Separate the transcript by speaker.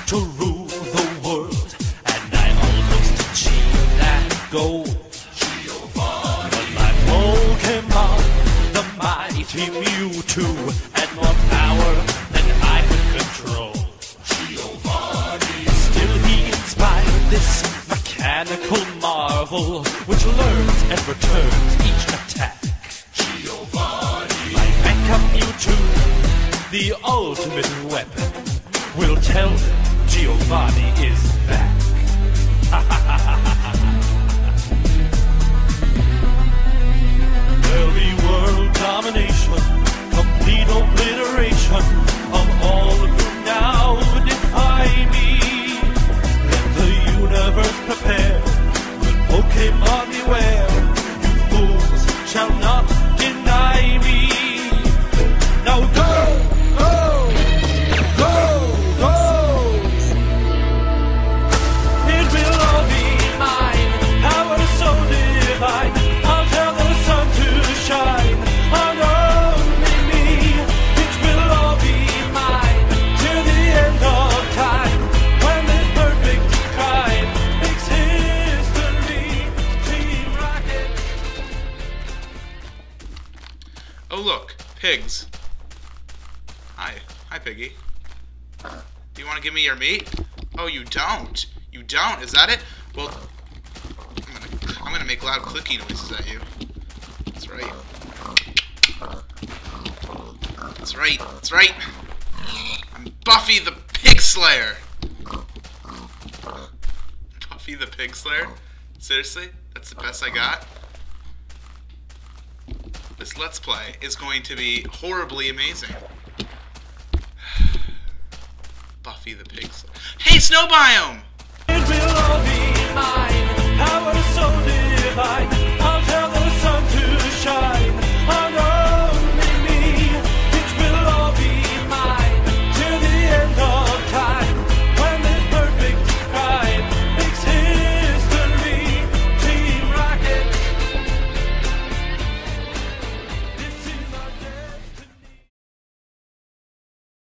Speaker 1: to rule the world, and I almost achieved that goal. But my Pokemon, the mighty Mewtwo, had more power than I could control. Still he inspired this mechanical marvel, which learns and returns each attack. My backup Mewtwo, the ultimate weapon, will tell them Giovanni is back. There'll be world domination, complete obliteration of all who now defy me. Let the universe prepare, when Pokemon beware. You fools shall not deny me. Now go! Go! Go! Go! It will all be mine, power so divine. I'll tell the sun to shine on only me. It will all be mine till the end of time, when this perfect crime makes history. Team Rocket.
Speaker 2: Oh look, pigs. Hi Piggy. Do you want to give me your meat? Oh, you don't. You don't. Is that it? Well, I'm gonna make loud clicking noises at you. That's right. That's right. That's right. I'm Buffy the Pig Slayer. Buffy the Pig Slayer? Seriously? That's the best I got? This Let's Play is going to be horribly amazing. Buffy the Pig Slayer. Hey, Snow Biome!
Speaker 1: It will all be mine.